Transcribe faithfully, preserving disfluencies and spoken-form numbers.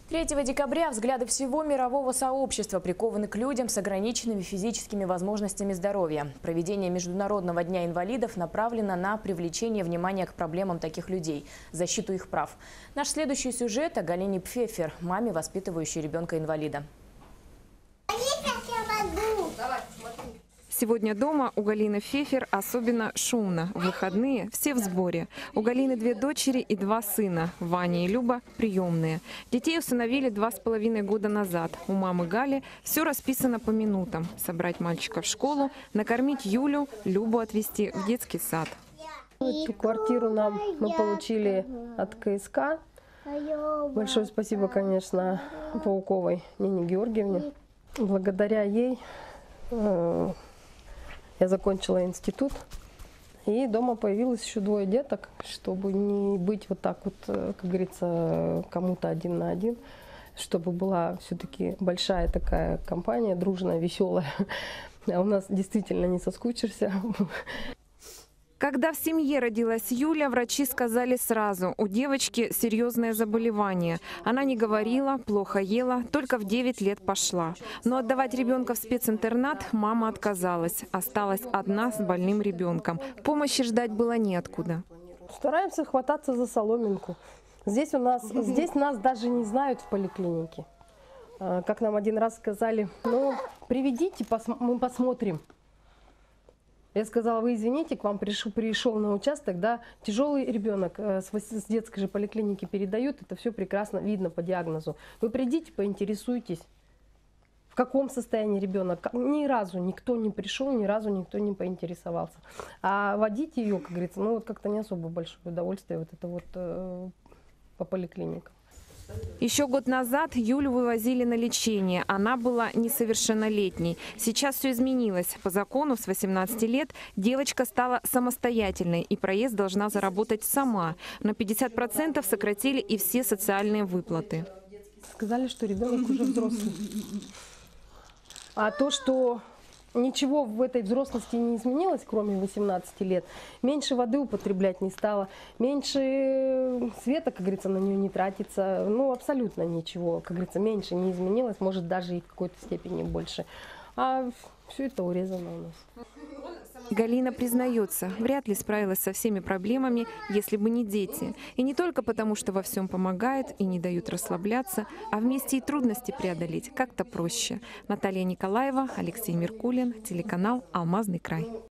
третьего декабря взгляды всего мирового сообщества прикованы к людям с ограниченными физическими возможностями здоровья. Проведение Международного дня инвалидов направлено на привлечение внимания к проблемам таких людей, защиту их прав. Наш следующий сюжет о Галине Пфеффер, маме, воспитывающей ребенка-инвалида. Сегодня дома у Галины Пфеффер особенно шумно. В выходные все в сборе. У Галины две дочери и два сына. Ваня и Люба приемные. Детей усыновили два с половиной года назад. У мамы Гали все расписано по минутам. Собрать мальчика в школу, накормить Юлю, Любу отвезти в детский сад. Эту квартиру нам мы получили от ка эс ка. Большое спасибо, конечно, Пауковой Нине Георгиевне. Благодаря ей э я закончила институт, и дома появилось еще двое деток, чтобы не быть вот так вот, как говорится, кому-то один на один, чтобы была все-таки большая такая компания, дружная, веселая. А у нас действительно не соскучишься. Когда в семье родилась Юля, врачи сказали сразу, у девочки серьезное заболевание. Она не говорила, плохо ела, только в девять лет пошла. Но отдавать ребенка в специнтернат мама отказалась. Осталась одна с больным ребенком. Помощи ждать было неоткуда. Стараемся хвататься за соломинку. Здесь у нас, здесь нас даже не знают в поликлинике. Как нам один раз сказали, ну, приведите, мы посмотрим. Я сказала, вы извините, к вам пришел, пришел на участок, да, тяжелый ребенок с, с детской же поликлиники передают, это все прекрасно видно по диагнозу. Вы придите, поинтересуйтесь, в каком состоянии ребенок. Ни разу никто не пришел, ни разу никто не поинтересовался. А водить ее, как говорится, ну вот как-то не особо большое удовольствие вот это вот э, по поликлиникам. Еще год назад Юлю вывозили на лечение. Она была несовершеннолетней. Сейчас все изменилось. По закону с восемнадцати лет девочка стала самостоятельной, и проезд должна заработать сама. На пятьдесят процентов сократили и все социальные выплаты. Сказали, что ребенок уже взрослый. А то, что ничего в этой взрослости не изменилось, кроме восемнадцати лет. Меньше воды употреблять не стало, меньше света, как говорится, на нее не тратится. Ну, абсолютно ничего, как говорится, меньше не изменилось, может, даже и в какой-то степени больше. А все это урезано у нас. Галина признается, вряд ли справилась со всеми проблемами, если бы не дети. И не только потому, что во всем помогают и не дают расслабляться, а вместе и трудности преодолеть как-то проще. Наталья Николаева, Алексей Меркулин, телеканал «Алмазный край».